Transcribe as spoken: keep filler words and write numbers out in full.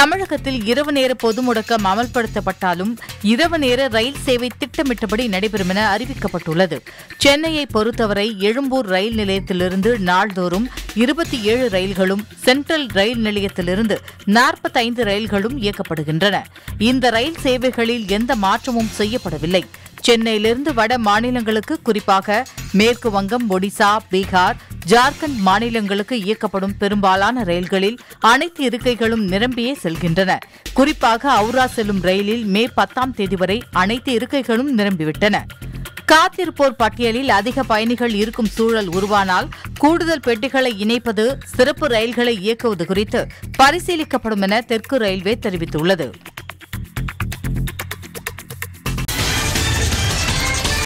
தமிழகத்தில் இரவு நேர பொது முடக்கம் அமல்படுத்தப்பட்டாலும் இரவு நேர ரயில் சேவை திட்டமிட்டபடி நடைபெறும் என அறிவிக்கப்பட்டுள்ளது. சென்னையை பொறுத்தவரை எழும்பூர் ரயில் நிலையத்திலிருந்து நாள்தோறும் இருபத்தி ஏழு ரயில்களும், சென்ட்ரல் ரயில் நிலையத்திலிருந்து நாற்பத்தைந்து ரயில்களும் இயக்கப்படுகின்றன. இந்த ரயில் சேவைகளில் எந்த மாற்றமும் செய்யப்படவில்லை. சென்னையிலிருந்து வட மாநிலங்களுக்கு, குறிப்பாக மேற்கு வங்கம், ஒடிசா, பீகார், ஜார்க்கண்ட் மாநிலங்களுக்கு இயக்கப்படும் பெரும்பாலான ரயில்களில் அனைத்து இருக்கைகளும் நிரம்பியே செல்கின்றன. குறிப்பாக ஹவுரா செல்லும் ரயிலில் மே பத்தாம் தேதி வரை அனைத்து இருக்கைகளும் நிரம்பிவிட்டன. காத்திருப்போர் பட்டியலில் அதிக பயணிகள் இருக்கும் சூழல் உருவானால் கூடுதல் பெட்டிகளை இணைப்பது, சிறப்பு ரயில்களை இயக்குவது குறித்து பரிசீலிக்கப்படும் என தெற்கு ரயில்வே தெரிவித்துள்ளது.